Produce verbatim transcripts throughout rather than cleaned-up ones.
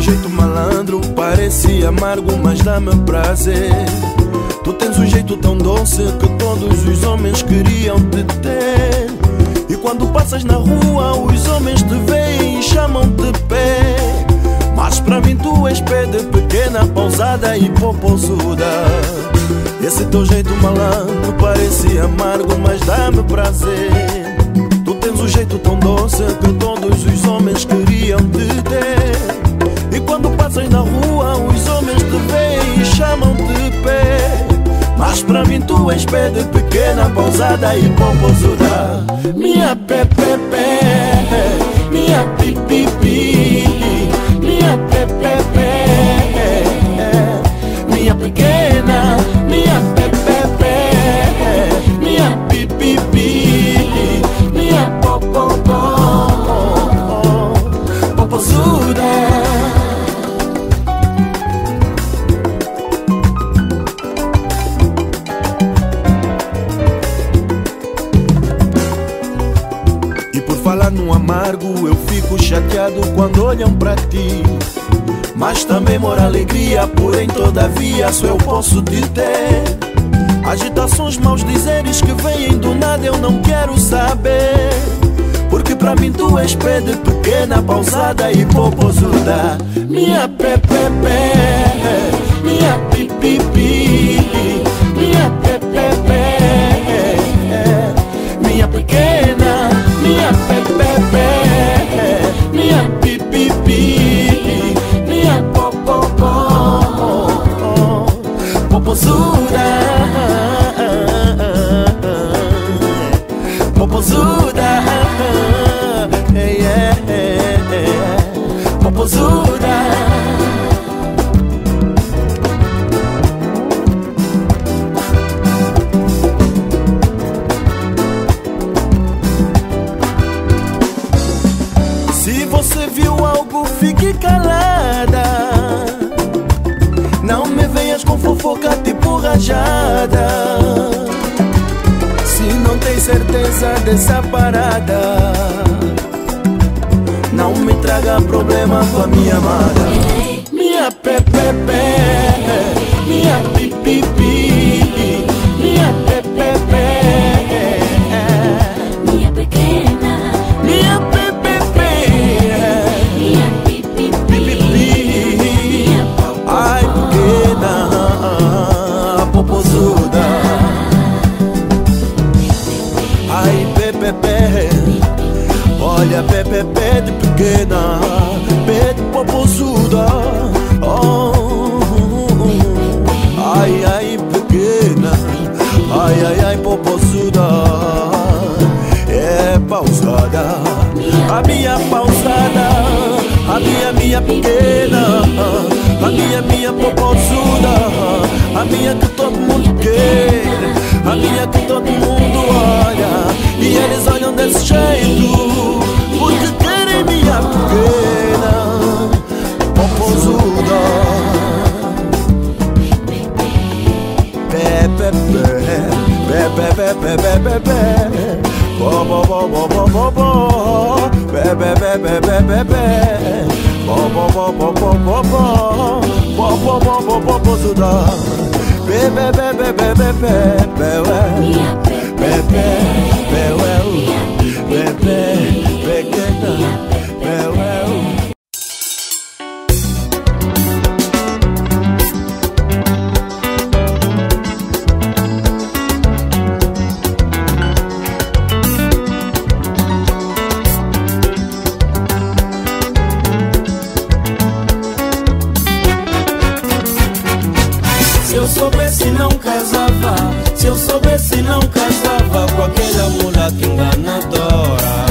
jeito malandro parece amargo, mas dá-me prazer. Tu tens um jeito tão doce que todos os homens queriam te ter. E quando passas na rua os homens te veem e chamam-te pé. Mas pra mim tu és pé de pequena, pausada e popozuda. Esse teu jeito malandro parece amargo, mas dá-me prazer. Tu tens um jeito tão doce que todos os homens queriam te ter. E quando passas na rua os homens te veem e chamam-te pé. Mas pra mim tu és pé de pequena, pausada e popozuda. Minha pé, pé, pé, minha pi, pi, pi. Minha pé, pé, pé, minha pequena. Minha pé, pé, pé, minha pi, pi, pi. Minha popopó, popozuda. Falar no amargo, eu fico chateado quando olham pra ti. Mas também mora alegria, porém todavia só eu posso te ter. Agitações, maus dizeres que vêm do nada eu não quero saber. Porque pra mim tu és pé de pequena, pausada e popozuda. Minha pé, pé, pé, minha pi, pi, pi. Minha pé, pé, pé, minha pequena. Minha pé, pé, pé, minha pi, pi, pi. Minha popopó, popozuda. Popozuda, hey, yeah, yeah. Popozuda. Você viu algo, fique calada. Não me venhas com fofoca tipo rajada. Se não tem certeza dessa parada, não me traga problema com a minha amada. Minha pé, pé, pé, minha pi, pi, pi. Minha pé, pé, pé, minha pequena. Minha pé, popozuda. Ai, pé, pé, pé. Olha, pé, pé, pé de pequena, pé de popozuda. Oh, ai, ai, pequena. Ai, ai, ai, popozuda. É pausada, a minha pausada. A minha, minha pequena. A minha, minha popozuda. A minha que todo mundo quer, a minha que todo mundo olha. E eles olham desse jeito porque querem minha pequena popozuda. Pé, pé, pé, pé, pé, pé, pé, pé, pé. Bo, bo, bo, bo, bo, bo, bo. Pé, pé, pé, pé, pé, pé, pé. Bo, bo, bo, bo, bo, bo, bo. Bo, bo, bo, bo, bo, popozuda. Be, be, be, be, be, be, be, be, well. Be, be, be, well. Be, be, pequena. Be, well. Se eu soubesse não casava, se eu soubesse não casava com aquela mulata enganadora.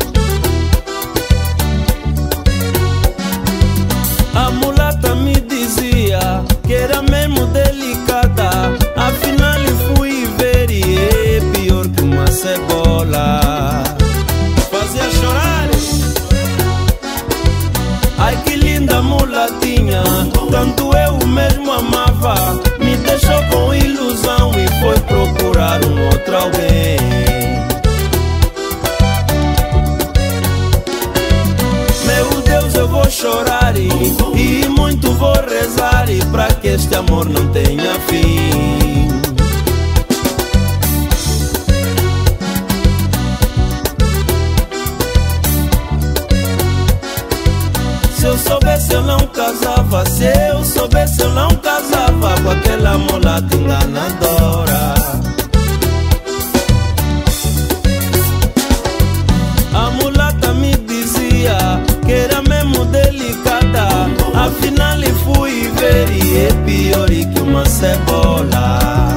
A mulata me dizia que era mesmo delicada, afinal eu fui ver e é pior que uma cebola. Fazia chorar. Ai que linda mulatinha, tanto eu mesmo amava. Me deixou com ilusão e foi procurar um outro alguém. Meu Deus, eu vou chorar e, e vou rezar e pra que este amor não tenha fim. Se eu soubesse eu não casava, se eu soubesse eu não casava com aquela mulata enganadora. A mulata me dizia que era mesmo delicada, afinal eu fui ver e é pior que uma cebola.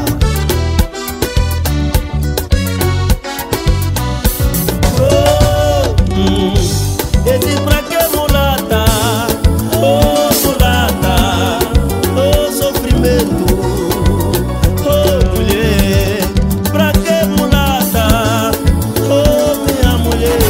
Oh, hum, eu disse pra que mulata? Oh mulata, oh sofrimento. Oh mulher, pra que mulata? Oh minha mulher.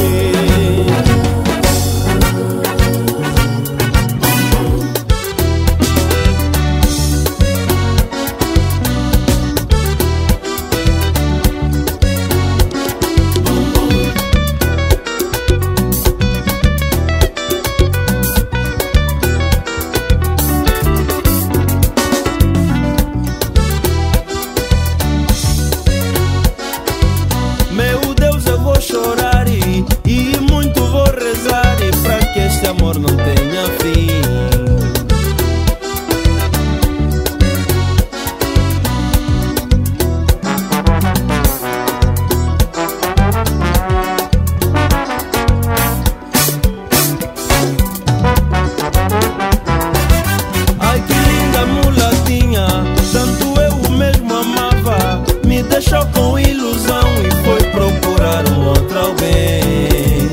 Meu Deus, eu vou chorar e, e muito vou rezar e pra que este amor não tenha fim. Ai que linda mulatinha, tanto eu mesmo amava, me deixou com ilusão e foi procurar um outro alguém.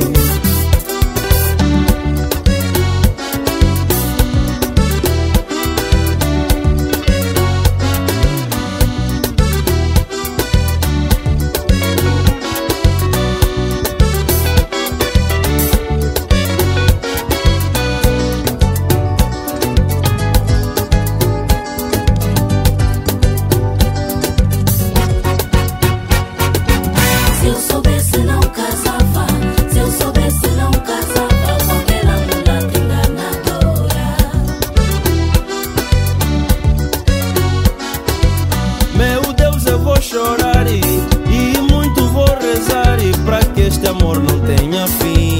Se eu soubesse não casava, se eu soubesse não casava com aquela mulata enganadora. Meu Deus, eu vou chorar e, e muito vou rezar e pra que este amor não tenha fim.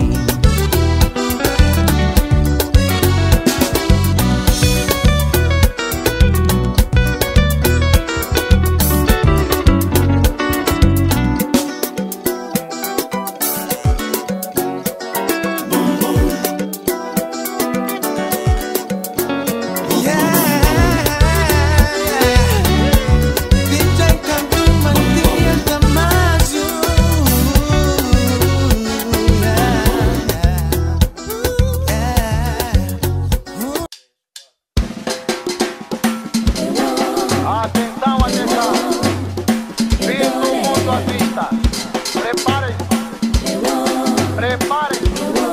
Atenção, atenção! Fim do mundo à vista! Preparem-se! Preparem-se!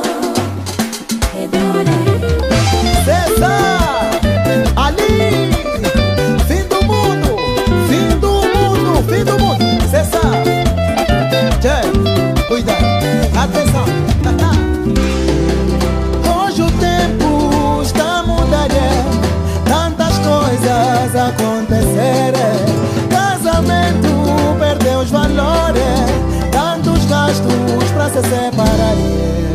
César! Ali! Fim do mundo! Fim do mundo! Fim do mundo! César! Tchê! Cuidado! Atenção! Tá, tá. Hoje o tempo está a mudar, tantas coisas acontecerem. Casamento perdeu os valores, tantos gastos para se separarem.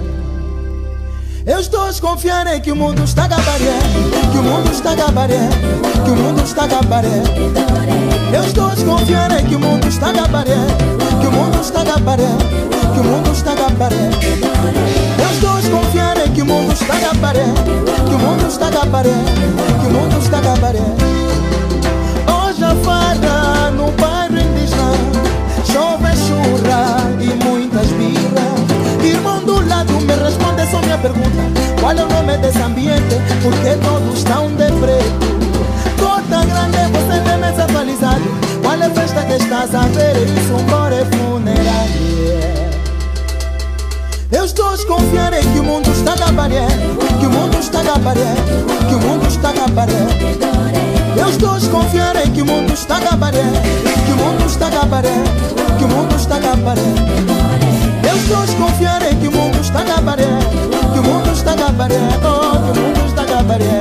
Eu estou a desconfiar em que o mundo está a acabar, que o mundo está a acabar, que o mundo está a acabar. Eu estou a desconfiar em que o mundo está a acabar, que o mundo está a acabar, que o mundo está a acabar. Eu estou a desconfiar em que o mundo está a acabar, que o mundo está a acabar, que o mundo está a acabar. Hoje a fada no bairro indígena, chove, churra e muitas birras. Irmão do lado me responde só minha pergunta: qual é o nome desse ambiente? Porque todos estão de preto. Cota grande, você vê mesa atualizado. Qual é a festa que estás a ver? Isso embora é funerária. Eu estou a desconfiar em que o mundo está a acabar, que o mundo está a acabar, que o mundo está a acabar. Eu estou a desconfiar em que o mundo está a acabar, que o mundo está a acabar, que o mundo está a acabar. Eu estou a desconfiar em que o mundo está a acabar, que o mundo está a acabar, oh, que o mundo está a acabar.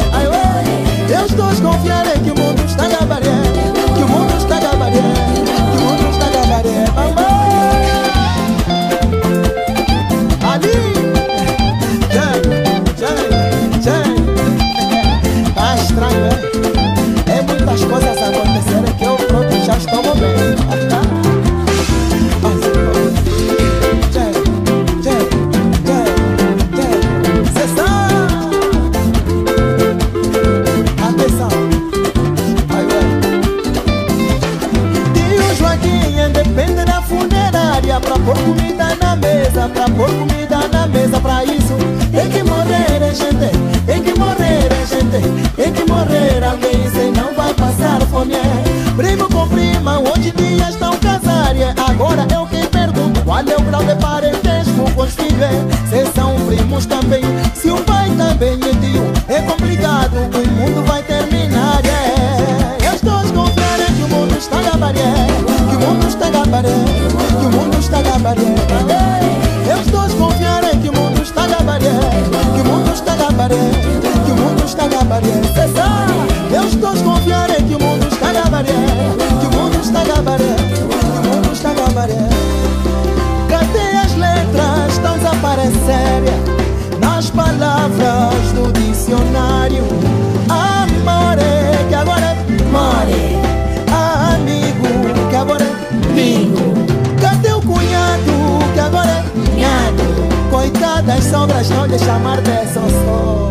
viver, se são primos também. Se um pai também é tio, é complicado, o mundo vai terminar, yeah. Eu estou desconfiando que o mundo está a acabar, yeah. Que o mundo está a acabar, yeah. Que o mundo está a acabar, yeah. Eu estou desconfiando que o mundo está a acabar, yeah. Que o mundo está a acabar, yeah. Que o mundo está a acabar, yeah. Eu estou desconfiando que o mundo está a acabar, yeah. Que o mundo está a acabar, yeah. Que o mundo está a acabar, yeah. Cadê as letras estão a desaparecer, yeah. Nas palavras do dicionário? Amore, que agora é more. Amigo, que agora é amigo. Cadê o cunhado, que agora é cunhado? Coitadas sogras, não lhe chamar de sossô.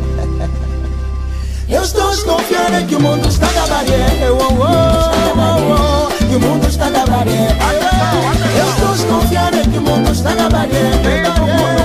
Eu estou desconfiando que o mundo está a acabar, yeah. Oh, oh, oh, oh. Que o mundo está a acabar, yeah. Eu estou desconfiando que o mundo está a acabar, yeah.